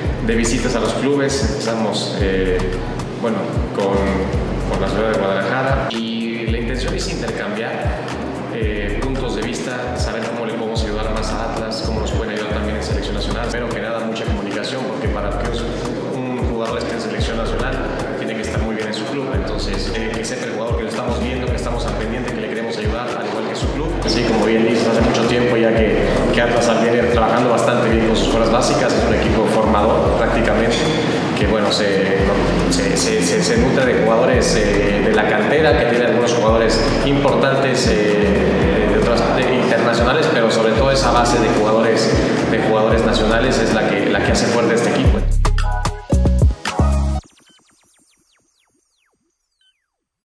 de visitas a los clubes. Empezamos bueno, con la ciudad de Guadalajara y la intención es intercambiar puntos de vista, saber cómo le podemos ayudar más a Atlas, cómo nos pueden ayudar también en selección nacional. Pero que nada, mucha comunicación, porque para que un jugador esté en selección nacional tiene que estar muy bien en su club. Entonces, que sepa el jugador que lo estamos viendo, que estamos al pendiente, que le queremos ayudar, al igual que su club. Así como bien dices, hace mucho tiempo ya que Atlas viene trabajando bastante bien con sus fuerzas básicas, es un equipo formador prácticamente, que bueno, se nutre de jugadores de la cantera, que tiene algunos jugadores importantes internacionales, pero sobre todo esa base de jugadores nacionales es la que hace fuerte este equipo.